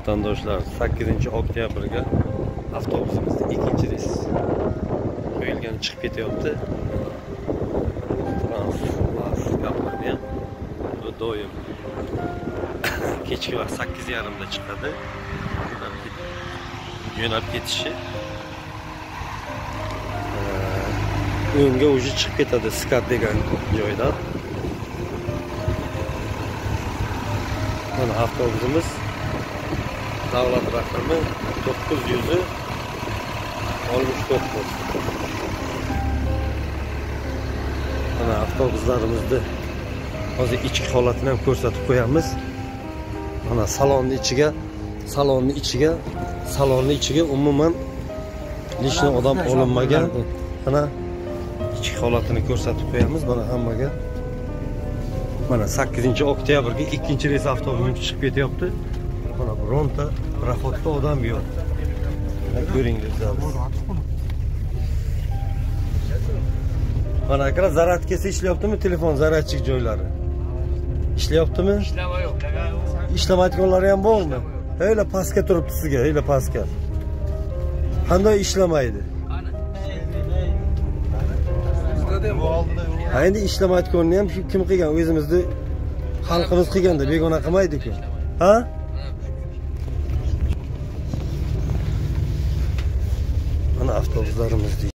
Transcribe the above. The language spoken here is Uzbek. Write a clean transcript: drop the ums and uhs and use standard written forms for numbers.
vatandaşlar, 8 oktyabrga avtobusimizda ikkinchi reys qo'yilgani chiqib ketyapti. Translas gaplarni ham doim kechki vaqt 8:30da chiqadi. Yo'nalib ketishi o'ngga o'zi chiqib ketadi Skat degan joydan. Mana avtobusimiz davlat raqami 969. Mana avtobuslarimizni hozir ichki holatini ham ko'rsatib qo'yamiz. Mana salonni ichiga umuman lishni odam olinmagan. Mana ichki holatini ko'rsatib qo'yamiz mana hammaga. Mana 8-oktyabrga ikkinchi reys avtobusimiz chiqib ketyapti. Mana bironta proxodda odam yo'q. Ko'ringizlar. Mana akra zaradkasi ishlayaptimi? Telefon zaradchik joylari. Ishlayaptimi? Ishlamayotganlari ham bormi? Hayla pastga turibdi sizga, hayla pastga. Qanday ishlamaydi? Endi ishlamayotganini ham kim qilgan? O'zimizni xalqimiz qilganda begona qilmaydi-ku. Ha? Mana avtobuslarimiz